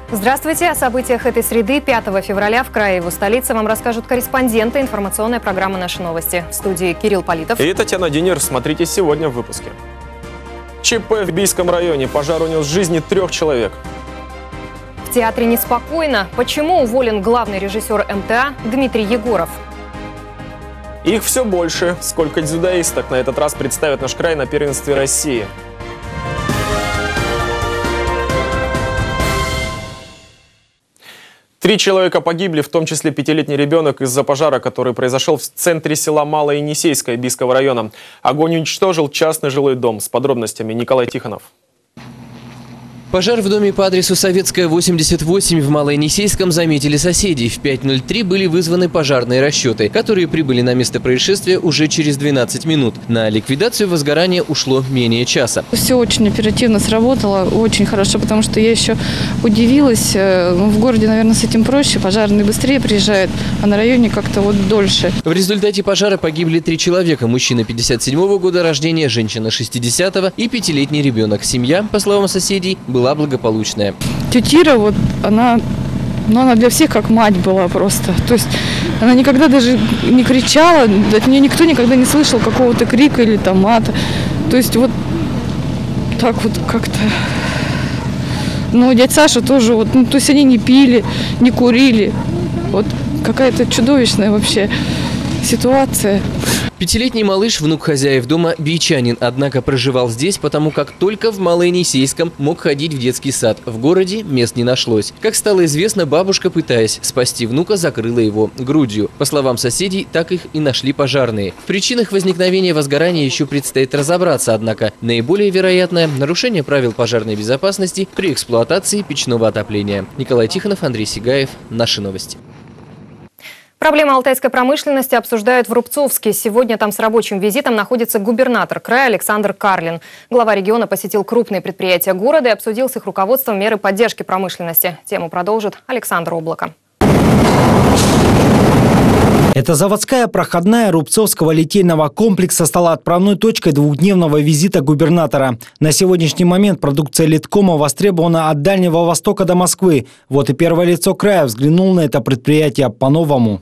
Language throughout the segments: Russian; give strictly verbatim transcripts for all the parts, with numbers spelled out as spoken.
Здравствуйте! О событиях этой среды, пятого февраля, в крае его столице вам расскажут корреспонденты. Информационная программа «Наши новости». В студии Кирилл Политов и Татьяна Динер. Смотрите сегодня в выпуске. ЧП в Бийском районе. Пожар унес жизни трех человек. В театре неспокойно. Почему уволен главный режиссер эм тэ а Дмитрий Егоров? Их все больше. Сколько дзюдоисток на этот раз представят наш край на первенстве России. Три человека погибли, в том числе пятилетний ребенок, из-за пожара, который произошел в центре села Малоенисейское Бийского района. Огонь уничтожил частный жилой дом. С подробностями Николай Тихонов. Пожар в доме по адресу Советская, восемьдесят восемь в Малоенисейском заметили соседи. В пять ноль три были вызваны пожарные расчеты, которые прибыли на место происшествия уже через двенадцать минут. На ликвидацию возгорания ушло менее часа. Все очень оперативно сработало, очень хорошо, потому что я еще удивилась. В городе, наверное, с этим проще, пожарные быстрее приезжают, а на районе как-то вот дольше. В результате пожара погибли три человека. Мужчина пятьдесят седьмого года рождения, женщина шестидесятого и пятилетний ребенок. Семья, по словам соседей, была благополучная. Тетя Ира, вот она, ну, она для всех как мать была просто. То есть она никогда даже не кричала, от нее никто никогда не слышал какого-то крика или там мата. То есть вот так вот как-то. Ну, дядя Саша тоже, вот, ну, то есть они не пили, не курили. Вот какая-то чудовищная вообще ситуация. Пятилетний малыш, внук хозяев дома, бийчанин, однако проживал здесь, потому как только в Малоенисейском мог ходить в детский сад. В городе мест не нашлось. Как стало известно, бабушка, пытаясь спасти внука, закрыла его грудью. По словам соседей, так их и нашли пожарные. В причинах возникновения возгорания еще предстоит разобраться, однако наиболее вероятное – нарушение правил пожарной безопасности при эксплуатации печного отопления. Николай Тихонов, Андрей Сигаев. Наши новости. Проблемы алтайской промышленности обсуждают в Рубцовске. Сегодня там с рабочим визитом находится губернатор края Александр Карлин. Глава региона посетил крупные предприятия города и обсудил с их руководством меры поддержки промышленности. Тему продолжит Александр Облако. Эта заводская проходная Рубцовского литейного комплекса стала отправной точкой двухдневного визита губернатора. На сегодняшний момент продукция Литкома востребована от Дальнего Востока до Москвы. Вот и первое лицо края взглянул на это предприятие по-новому.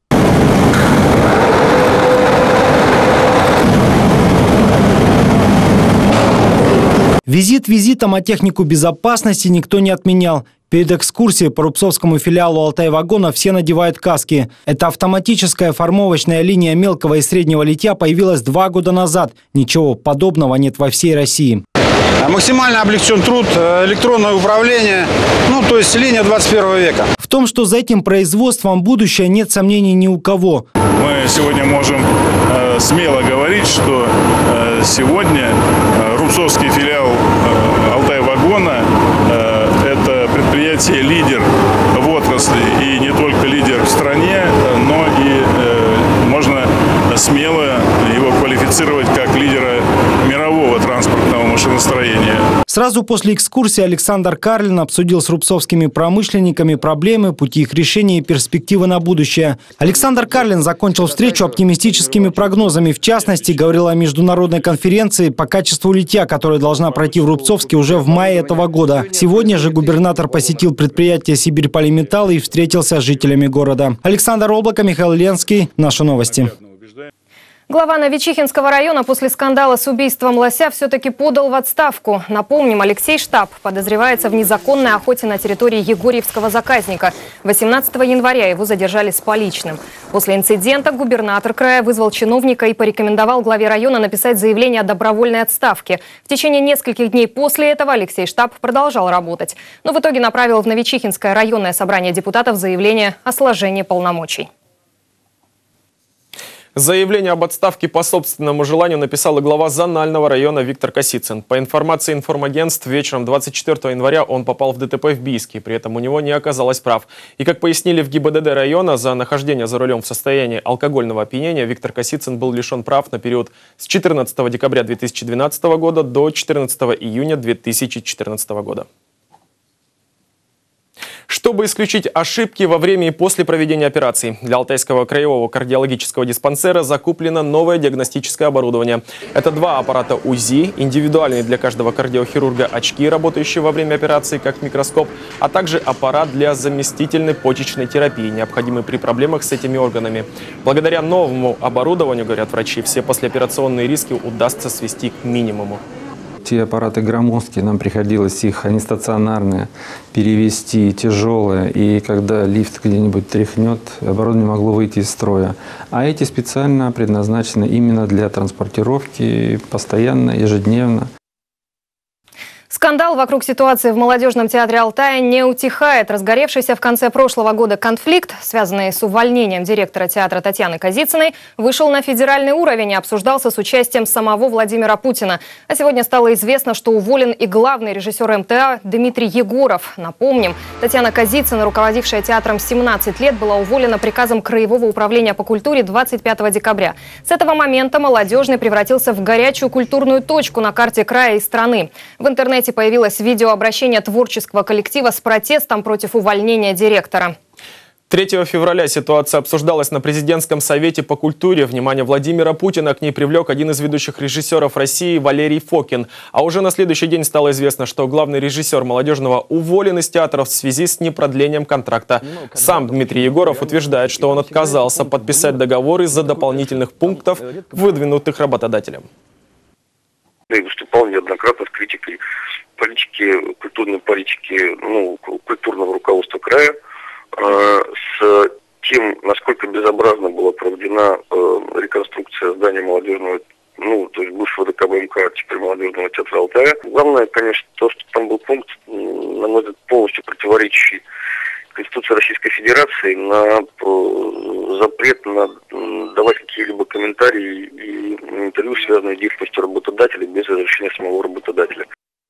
Визит визитом, а технику безопасности никто не отменял. Перед экскурсией по Рубцовскому филиалу «Алтай-вагона» все надевают каски. Эта автоматическая формовочная линия мелкого и среднего литья появилась два года назад. Ничего подобного нет во всей России. Максимально облегчен труд, электронное управление, ну то есть линия двадцать первого века. В том, что за этим производством будущее, нет сомнений ни у кого. Мы сегодня можем э, смело говорить, что э, сегодня э, Рубцовский филиал э, «Алтай-вагона» э, это предприятие лидер в отрасли, и не только лидер в стране, но и э, можно смело его квалифицировать как лидера мирового транспортного машиностроения. Сразу после экскурсии Александр Карлин обсудил с рубцовскими промышленниками проблемы, пути их решения и перспективы на будущее. Александр Карлин закончил встречу оптимистическими прогнозами. В частности, говорил о международной конференции по качеству литья, которая должна пройти в Рубцовске уже в мае этого года. Сегодня же губернатор посетил предприятие «Сибирь-Полиметалл» и встретился с жителями города. Александр Облако, Михаил Ленский. Наши новости. Глава Новочихинского района после скандала с убийством лося все-таки подал в отставку. Напомним, Алексей Штаб подозревается в незаконной охоте на территории Егорьевского заказника. восемнадцатого января его задержали с поличным. После инцидента губернатор края вызвал чиновника и порекомендовал главе района написать заявление о добровольной отставке. В течение нескольких дней после этого Алексей Штаб продолжал работать. Но в итоге направил в Новочихинское районное собрание депутатов заявление о сложении полномочий. Заявление об отставке по собственному желанию написал и глава Зонального района Виктор Косицын. По информации информагентств, вечером двадцать четвёртого января он попал в ДТП в Бийске, при этом у него не оказалось прав. И как пояснили в ГИБДД района, за нахождение за рулем в состоянии алкогольного опьянения Виктор Косицын был лишен прав на период с четырнадцатого декабря две тысячи двенадцатого года до четырнадцатого июня две тысячи четырнадцатого года. Чтобы исключить ошибки во время и после проведения операций, для Алтайского краевого кардиологического диспансера закуплено новое диагностическое оборудование. Это два аппарата УЗИ, индивидуальные для каждого кардиохирурга очки, работающие во время операции как микроскоп, а также аппарат для заместительной почечной терапии, необходимый при проблемах с этими органами. Благодаря новому оборудованию, говорят врачи, все послеоперационные риски удастся свести к минимуму. Те аппараты громоздкие, нам приходилось их, они стационарные, перевести, тяжелые. И когда лифт где-нибудь тряхнет, оборудование могло выйти из строя. А эти специально предназначены именно для транспортировки постоянно, ежедневно. Скандал вокруг ситуации в молодежном театре Алтая не утихает. Разгоревшийся в конце прошлого года конфликт, связанный с увольнением директора театра Татьяны Козицыной, вышел на федеральный уровень и обсуждался с участием самого Владимира Путина. А сегодня стало известно, что уволен и главный режиссер эм тэ а Дмитрий Егоров. Напомним, Татьяна Козицына, руководившая театром семнадцать лет, была уволена приказом Краевого управления по культуре двадцать пятого декабря. С этого момента молодежный превратился в горячую культурную точку на карте края и страны. В интернете появилось видеообращение творческого коллектива с протестом против увольнения директора. третьего февраля ситуация обсуждалась на президентском совете по культуре. Внимание Владимира Путина к ней привлек один из ведущих режиссеров России Валерий Фокин. А уже на следующий день стало известно, что главный режиссер молодежного уволен из театра в связи с непродлением контракта. Сам Дмитрий Егоров утверждает, что он отказался подписать договор из-за дополнительных пунктов, выдвинутых работодателем. Я выступал неоднократно с критикой политики, культурной политики, ну, культурного руководства края, э, с тем, насколько безобразно была проведена э, реконструкция здания молодежного, ну, то есть бывшего дэ ка бэ эм ка, теперь молодежного театра Алтая. Главное, конечно, то, что там был пункт, на мой взгляд, полностью противоречащий Конституции Российской Федерации на э, запрет на э, давать какие-либо комментарии и интервью, связанные с деятельностью работодателя, без разрешения самого работодателя.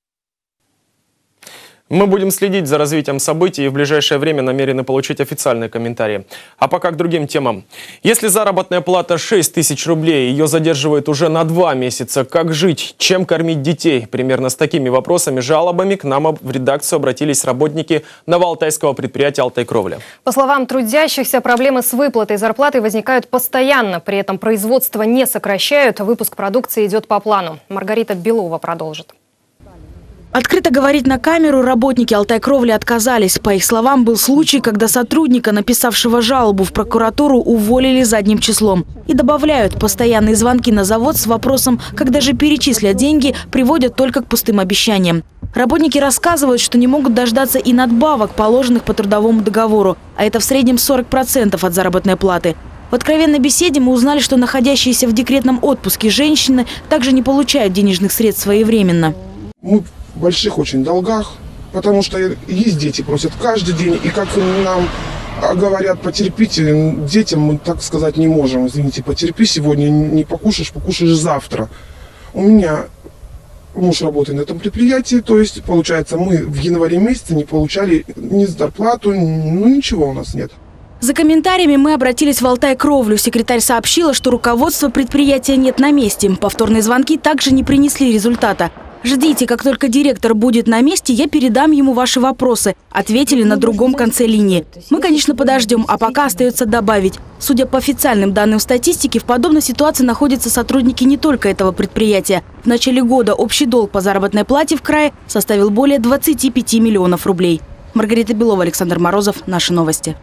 Мы будем следить за развитием событий и в ближайшее время намерены получить официальные комментарии. А пока к другим темам. Если заработная плата шесть тысяч рублей, ее задерживает уже на два месяца, как жить, чем кормить детей? Примерно с такими вопросами, жалобами к нам в редакцию обратились работники новоалтайского предприятия «Алтай-Кровля». По словам трудящихся, проблемы с выплатой зарплаты возникают постоянно. При этом производство не сокращают, выпуск продукции идет по плану. Маргарита Белова продолжит. Открыто говорить на камеру работники «Алтай-Кровли» отказались. По их словам, был случай, когда сотрудника, написавшего жалобу в прокуратуру, уволили задним числом. И добавляют, постоянные звонки на завод с вопросом, когда же перечислят деньги, приводят только к пустым обещаниям. Работники рассказывают, что не могут дождаться и надбавок, положенных по трудовому договору. А это в среднем сорок процентов от заработной платы. В откровенной беседе мы узнали, что находящиеся в декретном отпуске женщины также не получают денежных средств своевременно. Мы в больших очень долгах, потому что есть дети, просят каждый день. И как нам говорят, потерпите, детям мы так сказать не можем. Извините, потерпи сегодня, не покушаешь, покушаешь завтра. У меня муж работает на этом предприятии, то есть, получается, мы в январе месяце не получали ни зарплату, ну ничего у нас нет. За комментариями мы обратились в Алтай-Кровлю. Секретарь сообщила, что руководства предприятия нет на месте. Повторные звонки также не принесли результата. «Ждите, как только директор будет на месте, я передам ему ваши вопросы», ответили на другом конце линии. Мы, конечно, подождем, а пока остается добавить. Судя по официальным данным статистики, в подобной ситуации находятся сотрудники не только этого предприятия. В начале года общий долг по заработной плате в крае составил более двадцати пяти миллионов рублей. Маргарита Белова, Александр Морозов. Наши новости.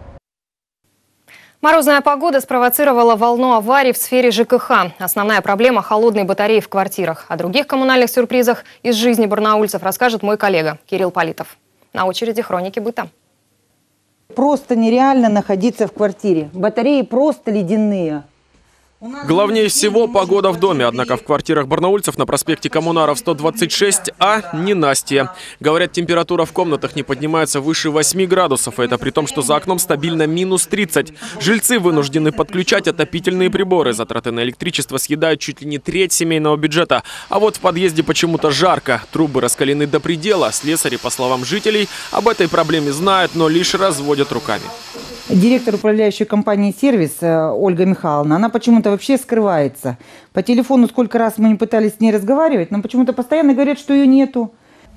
Морозная погода спровоцировала волну аварий в сфере жэ ка ха. Основная проблема – холодные батареи в квартирах. О других коммунальных сюрпризах из жизни барнаульцев расскажет мой коллега Кирилл Политов. На очереди хроники быта. Просто нереально находиться в квартире. Батареи просто ледяные. Главнее всего погода в доме. Однако в квартирах барнаульцев на проспекте Коммунаров сто двадцать шесть А ненастье. Говорят, температура в комнатах не поднимается выше восьми градусов. И это при том, что за окном стабильно минус тридцать. Жильцы вынуждены подключать отопительные приборы. Затраты на электричество съедают чуть ли не треть семейного бюджета. А вот в подъезде почему-то жарко. Трубы раскалены до предела. Слесари, по словам жителей, об этой проблеме знают, но лишь разводят руками. Директор управляющей компании «Сервис» Ольга Михайловна, она почему-то вообще скрывается. По телефону сколько раз мы не пытались с ней разговаривать, но почему-то постоянно говорят, что ее нету.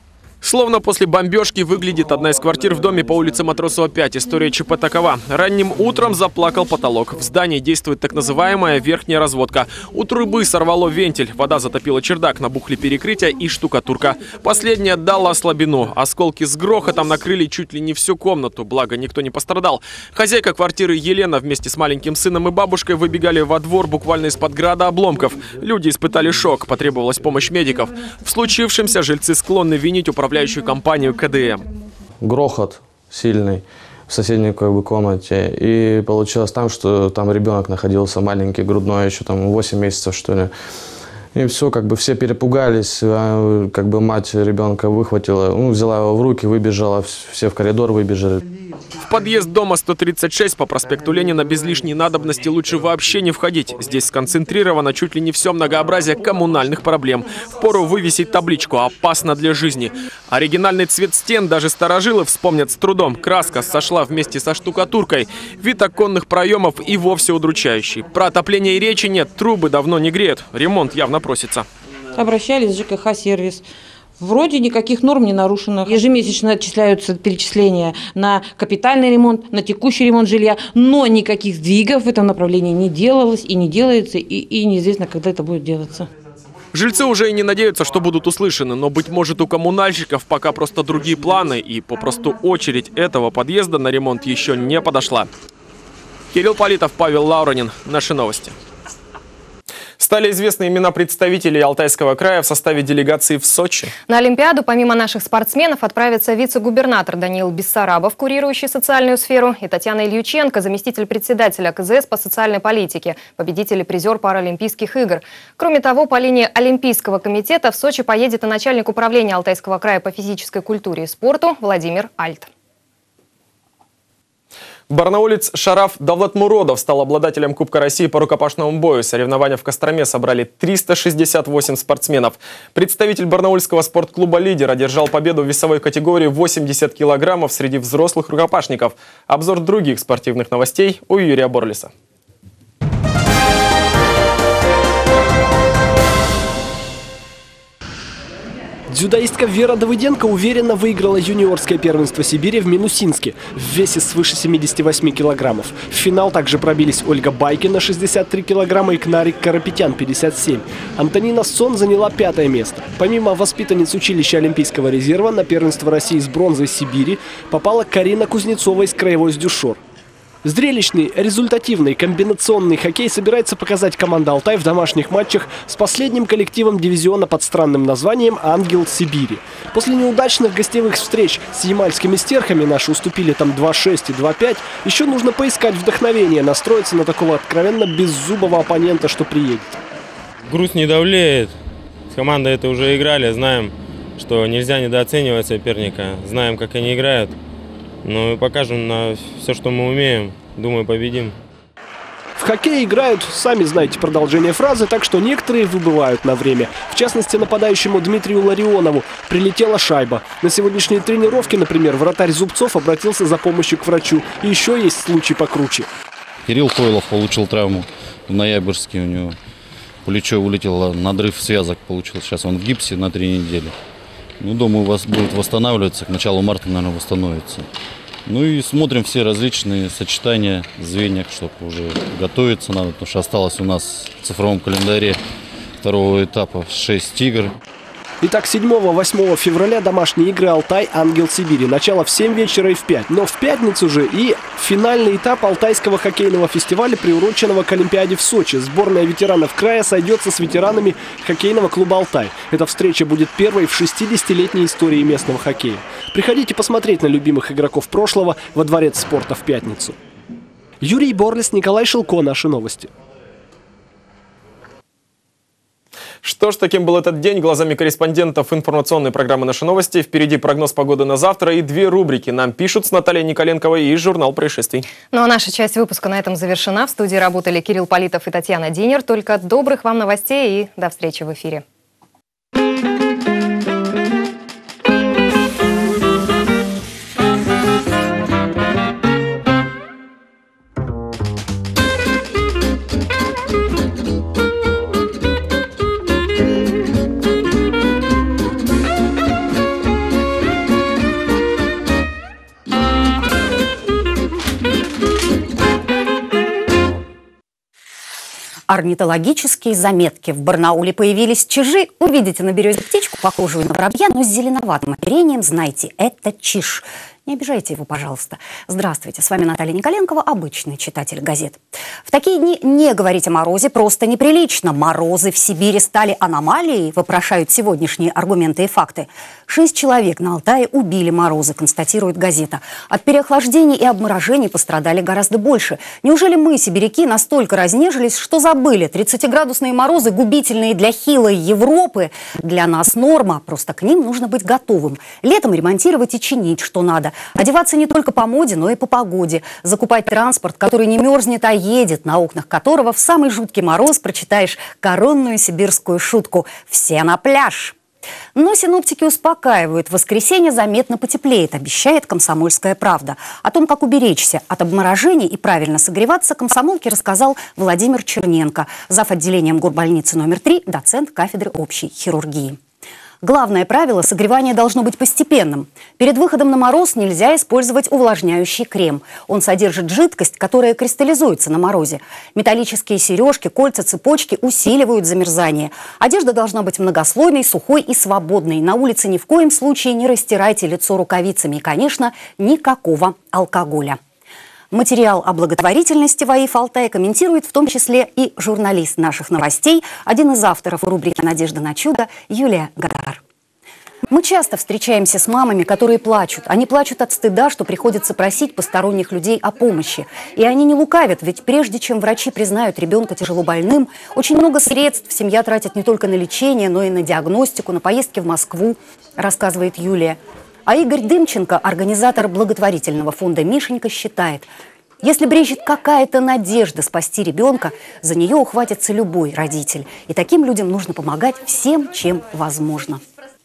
Словно после бомбежки выглядит одна из квартир в доме по улице Матросова, пять. История ЧП такова. Ранним утром заплакал потолок. В здании действует так называемая верхняя разводка. У трубы сорвало вентиль. Вода затопила чердак, набухли перекрытия и штукатурка. Последняя дала слабину. Осколки с грохотом накрыли чуть ли не всю комнату. Благо, никто не пострадал. Хозяйка квартиры Елена вместе с маленьким сыном и бабушкой выбегали во двор буквально из-под града обломков. Люди испытали шок. Потребовалась помощь медиков. В случившемся жильцы склонны винить управляющую компанию КДМ. Грохот сильный в соседней как бы комнате. И получилось там, что там ребенок находился маленький, грудной, еще там восемь месяцев, что ли. И все, как бы все перепугались, как бы мать ребенка выхватила, ну, взяла его в руки, выбежала, все в коридор выбежали. В подъезд дома сто тридцать шесть по проспекту Ленина без лишней надобности лучше вообще не входить. Здесь сконцентрировано чуть ли не все многообразие коммунальных проблем. Впору вывесить табличку «Опасно для жизни». Оригинальный цвет стен даже старожилы вспомнят с трудом. Краска сошла вместе со штукатуркой. Вид оконных проемов и вовсе удручающий. Про отопление и речи нет, трубы давно не греют. Ремонт явно просится. Обращались в ЖКХ-сервис. Вроде никаких норм не нарушено. Ежемесячно отчисляются перечисления на капитальный ремонт, на текущий ремонт жилья, но никаких сдвигов в этом направлении не делалось и не делается, и, и неизвестно, когда это будет делаться. Жильцы уже и не надеются, что будут услышаны, но, быть может, у коммунальщиков пока просто другие планы, и попросту очередь этого подъезда на ремонт еще не подошла. Кирилл Политов, Павел Лауронин. Наши новости. Стали известны имена представителей Алтайского края в составе делегации в Сочи. На Олимпиаду помимо наших спортсменов отправятся вице-губернатор Даниил Бессарабов, курирующий социальную сферу, и Татьяна Ильюченко, заместитель председателя КЗС по социальной политике, победитель и призер Паралимпийских игр. Кроме того, по линии Олимпийского комитета в Сочи поедет и начальник управления Алтайского края по физической культуре и спорту Владимир Альт. Барнаулец Шараф Давлатмуродов стал обладателем Кубка России по рукопашному бою. Соревнования в Костроме собрали триста шестьдесят восемь спортсменов. Представитель барнаульского спортклуба «Лидер» одержал победу в весовой категории восемьдесят килограммов среди взрослых рукопашников. Обзор других спортивных новостей у Юрия Борлиса. Дзюдоистка Вера Давыденко уверенно выиграла юниорское первенство Сибири в Минусинске в весе свыше семидесяти восьми килограммов. В финал также пробились Ольга Байкина шестьдесят три килограмма и Кнарик Карапетян пятьдесят семь. Антонина Сон заняла пятое место. Помимо воспитанниц училища Олимпийского резерва на первенство России с бронзой Сибири попала Карина Кузнецова из краевой Сдюшор. Зрелищный, результативный, комбинационный хоккей собирается показать команда «Алтай» в домашних матчах с последним коллективом дивизиона под странным названием «Ангел Сибири». После неудачных гостевых встреч с ямальскими стерхами, наши уступили там два шесть и два пять, еще нужно поискать вдохновение, настроиться на такого откровенно беззубого оппонента, что приедет. Грусть не давлеет. С командой это уже играли, знаем, что нельзя недооценивать соперника, знаем, как они играют. Ну и покажем на все, что мы умеем. Думаю, победим. В хоккей играют, сами знаете продолжение фразы, так что некоторые выбывают на время. В частности, нападающему Дмитрию Ларионову прилетела шайба. На сегодняшней тренировке, например, вратарь Зубцов обратился за помощью к врачу. И еще есть случай покруче. Кирилл Койлов получил травму в ноябрьске. У него плечо вылетело, надрыв связок получил. Сейчас он в гипсе на три недели. Ну, думаю, у вас будет восстанавливаться. К началу марта, наверное, восстановится. Ну и смотрим все различные сочетания звеньев, чтобы уже готовиться надо, потому что осталось у нас в цифровом календаре второго этапа шесть игр. Итак, седьмого-восьмого февраля домашние игры «Алтай», «Ангел Сибири». Начало в семь вечера и в пять. Но в пятницу же и финальный этап Алтайского хоккейного фестиваля, приуроченного к Олимпиаде в Сочи. Сборная ветеранов края сойдется с ветеранами хоккейного клуба «Алтай». Эта встреча будет первой в шестидесятилетней истории местного хоккея. Приходите посмотреть на любимых игроков прошлого во Дворец спорта в пятницу. Юрий Борлис, Николай Шилко. Наши новости. Что ж, таким был этот день. Глазами корреспондентов информационной программы «Наши новости». Впереди прогноз погоды на завтра и две рубрики. Нам пишут с Натальей Николенковой и журнал происшествий. Ну а наша часть выпуска на этом завершена. В студии работали Кирилл Политов и Татьяна Динер. Только добрых вам новостей и до встречи в эфире. Орнитологические заметки. В Барнауле появились чижи. Увидите на березе птичку, похожую на воробья, но с зеленоватым оперением, знайте, это чиж. Не обижайте его, пожалуйста. Здравствуйте, с вами Наталья Николенкова, обычный читатель газет. В такие дни не говорить о морозе просто неприлично. Морозы в Сибири стали аномалией, вопрошают сегодняшние аргументы и факты. Шесть человек на Алтае убили морозы, констатирует газета. От переохлаждений и обморожений пострадали гораздо больше. Неужели мы, сибиряки, настолько разнежились, что забыли? тридцатиградусные морозы, губительные для хилой Европы, для нас норма. Просто к ним нужно быть готовым. Летом ремонтировать и чинить, что надо. Одеваться не только по моде, но и по погоде. Закупать транспорт, который не мерзнет, а едет, на окнах которого в самый жуткий мороз прочитаешь коронную сибирскую шутку «Все на пляж». Но синоптики успокаивают. В воскресенье заметно потеплеет, обещает «Комсомольская правда». О том, как уберечься от обморожений и правильно согреваться, комсомолке рассказал Владимир Черненко, зав. Отделением горбольницы номер три, доцент кафедры общей хирургии. Главное правило – согревание должно быть постепенным. Перед выходом на мороз нельзя использовать увлажняющий крем. Он содержит жидкость, которая кристаллизуется на морозе. Металлические сережки, кольца, цепочки усиливают замерзание. Одежда должна быть многослойной, сухой и свободной. На улице ни в коем случае не растирайте лицо рукавицами. И, конечно, никакого алкоголя. Материал о благотворительности в АИФ «Алтай» комментирует в том числе и журналист наших новостей, один из авторов рубрики «Надежда на чудо» Юлия Гадар. Мы часто встречаемся с мамами, которые плачут. Они плачут от стыда, что приходится просить посторонних людей о помощи. И они не лукавят, ведь прежде чем врачи признают ребенка тяжелобольным, очень много средств семья тратит не только на лечение, но и на диагностику, на поездки в Москву, рассказывает Юлия. А Игорь Дымченко, организатор благотворительного фонда «Мишенька», считает, если брежет какая-то надежда спасти ребенка, за нее ухватится любой родитель. И таким людям нужно помогать всем, чем возможно.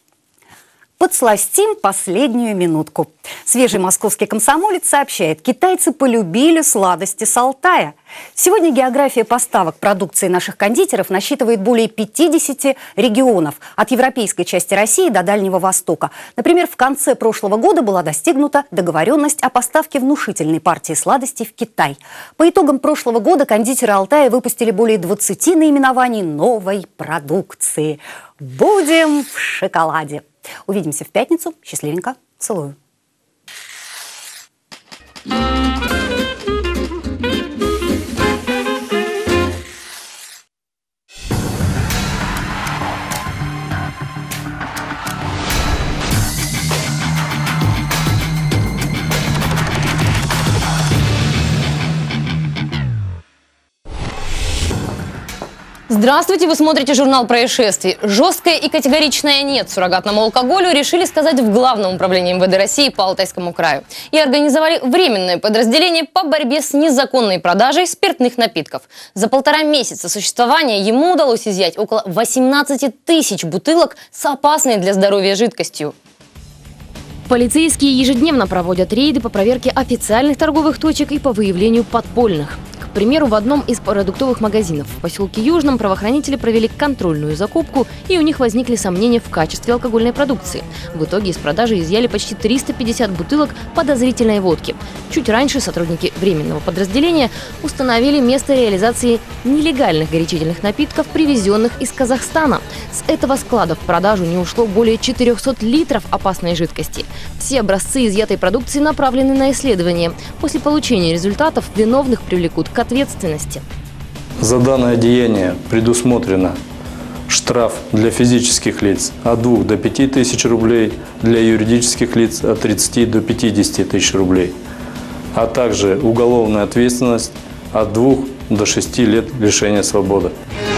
Подсластим последнюю минутку. Свежий московский комсомолец сообщает, китайцы полюбили сладости с Алтая. Сегодня география поставок продукции наших кондитеров насчитывает более пятидесяти регионов, от европейской части России до Дальнего Востока. Например, в конце прошлого года была достигнута договоренность о поставке внушительной партии сладостей в Китай. По итогам прошлого года кондитеры Алтая выпустили более двадцати наименований новой продукции. Будем в шоколаде. Увидимся в пятницу. Счастливенько. Целую. Здравствуйте, вы смотрите журнал происшествий. Жесткое и категоричное «нет» суррогатному алкоголю решили сказать в Главном управлении эм вэ дэ России по Алтайскому краю. И организовали временное подразделение по борьбе с незаконной продажей спиртных напитков. За полтора месяца существования ему удалось изъять около восемнадцати тысяч бутылок с опасной для здоровья жидкостью. Полицейские ежедневно проводят рейды по проверке официальных торговых точек и по выявлению подпольных. К примеру, в одном из продуктовых магазинов в поселке Южном правоохранители провели контрольную закупку, и у них возникли сомнения в качестве алкогольной продукции. В итоге из продажи изъяли почти триста пятьдесят бутылок подозрительной водки. Чуть раньше сотрудники временного подразделения установили место реализации нелегальных горячительных напитков, привезенных из Казахстана. С этого склада в продажу не ушло более четырёхсот литров опасной жидкости. Все образцы изъятой продукции направлены на исследование. После получения результатов виновных привлекут к ответственности. За данное деяние предусмотрено штраф для физических лиц от двух до пяти тысяч рублей, для юридических лиц от тридцати до пятидесяти тысяч рублей, а также уголовная ответственность от двух до шести лет лишения свободы.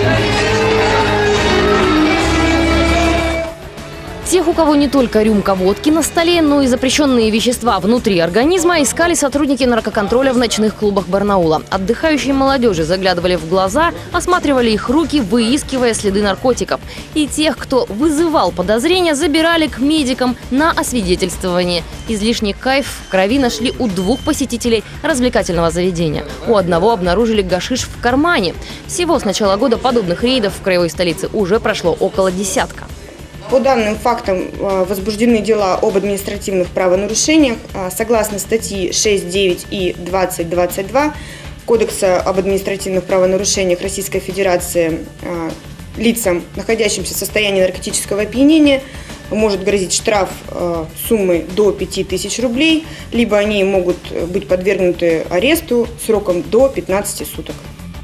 Тех, у кого не только рюмка водки на столе, но и запрещенные вещества внутри организма, искали сотрудники наркоконтроля в ночных клубах Барнаула. Отдыхающие молодежи заглядывали в глаза, осматривали их руки, выискивая следы наркотиков. И тех, кто вызывал подозрения, забирали к медикам на освидетельствование. Излишний кайф в крови нашли у двух посетителей развлекательного заведения. У одного обнаружили гашиш в кармане. Всего с начала года подобных рейдов в краевой столице уже прошло около десятка. По данным фактам возбуждены дела об административных правонарушениях. Согласно статьи шесть, девять и двадцать двадцать два Кодекса об административных правонарушениях Российской Федерации лицам, находящимся в состоянии наркотического опьянения, может грозить штраф суммой до пяти тысяч рублей, либо они могут быть подвергнуты аресту сроком до пятнадцати суток.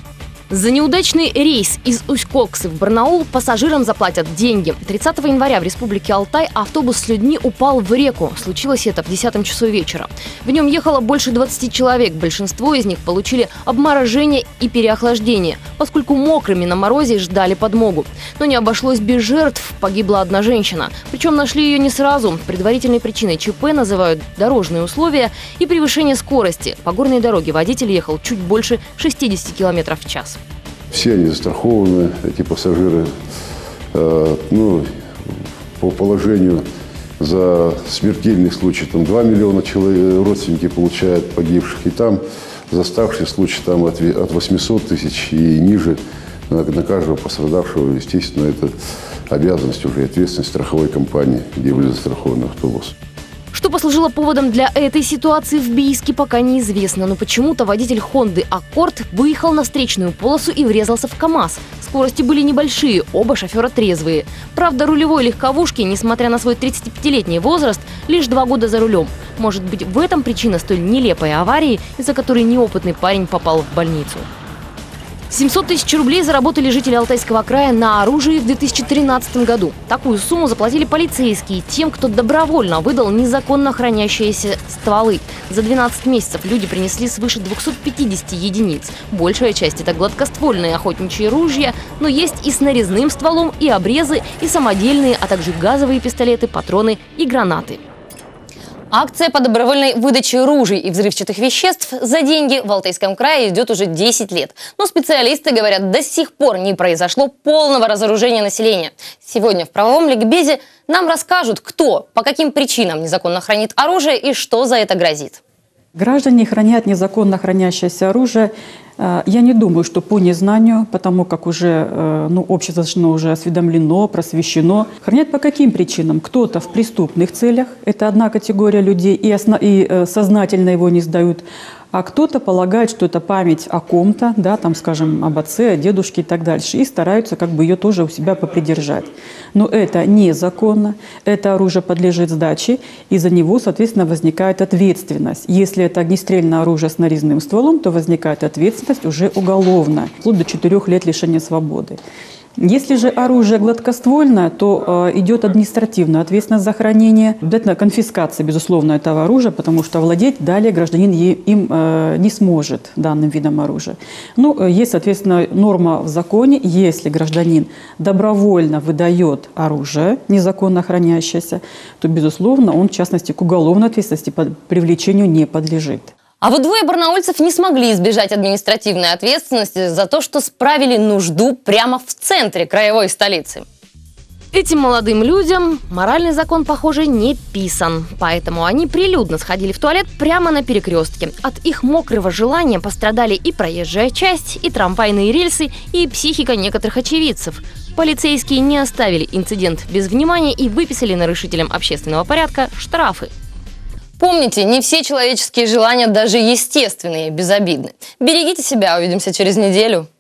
За неудачный рейс из Усть-Коксы в Барнаул пассажирам заплатят деньги. тридцатого января в Республике Алтай автобус с людьми упал в реку. Случилось это в десятом часу вечера. В нем ехало больше двадцати человек. Большинство из них получили обморожение и переохлаждение, поскольку мокрыми на морозе ждали подмогу. Но не обошлось без жертв. Погибла одна женщина. Причем нашли ее не сразу. Предварительной причиной ЧП называют дорожные условия и превышение скорости. По горной дороге водитель ехал чуть больше шестидесяти километров в час. Все они застрахованы, эти пассажиры, э, ну, по положению за смертельный случай там два миллиона человек, родственники получают погибших, и там за старший случай там от, от восьмисот тысяч и ниже на, на каждого пострадавшего, естественно, это обязанность уже и ответственность страховой компании, где были застрахованы автобусы. Что послужило поводом для этой ситуации в Бийске, пока неизвестно. Но почему-то водитель Хонды Аккорд выехал на встречную полосу и врезался в КАМАЗ. Скорости были небольшие, оба шофера трезвые. Правда, рулевой легковушки, несмотря на свой тридцатипятилетний возраст, лишь два года за рулем. Может быть, в этом причина столь нелепой аварии, из-за которой неопытный парень попал в больницу. семьсот тысяч рублей заработали жители Алтайского края на оружии в две тысячи тринадцатом году. Такую сумму заплатили полицейские тем, кто добровольно выдал незаконно хранящиеся стволы. За двенадцать месяцев люди принесли свыше двухсот пятидесяти единиц. Большая часть – это гладкоствольные охотничьи ружья, но есть и с нарезным стволом, и обрезы, и самодельные, а также газовые пистолеты, патроны и гранаты. Акция по добровольной выдаче ружей и взрывчатых веществ за деньги в Алтайском крае идет уже десять лет. Но специалисты говорят, до сих пор не произошло полного разоружения населения. Сегодня в правовом ликбезе нам расскажут, кто, по каким причинам незаконно хранит оружие и что за это грозит. Граждане хранят незаконно хранящееся оружие. Я не думаю, что по незнанию, потому как уже ну, общество должно уже осведомлено, просвещено. Хранят по каким причинам? Кто-то в преступных целях, это одна категория людей, и, осно... и сознательно его не сдают. А кто-то полагает, что это память о ком-то, да, там, скажем, об отце, о дедушке и так дальше, и стараются как бы ее тоже у себя попридержать. Но это незаконно, это оружие подлежит сдаче, и за него, соответственно, возникает ответственность. Если это огнестрельное оружие с нарезным стволом, то возникает ответственность уже уголовная, вплоть до четырех лет лишения свободы. Если же оружие гладкоствольное, то э, идет административная ответственность за хранение, обязательно конфискация, безусловно, этого оружия, потому что владеть далее гражданин им э, не сможет данным видом оружия. Ну, есть, соответственно, норма в законе, если гражданин добровольно выдает оружие, незаконно хранящееся, то, безусловно, он, в частности, к уголовной ответственности по привлечению не подлежит. А вот двое барнаульцев не смогли избежать административной ответственности за то, что справили нужду прямо в центре краевой столицы. Этим молодым людям моральный закон, похоже, не писан. Поэтому они прилюдно сходили в туалет прямо на перекрестке. От их мокрого желания пострадали и проезжая часть, и трамвайные рельсы, и психика некоторых очевидцев. Полицейские не оставили инцидент без внимания и выписали нарушителям общественного порядка штрафы. Помните, не все человеческие желания, даже естественные, безобидны. Берегите себя, увидимся через неделю.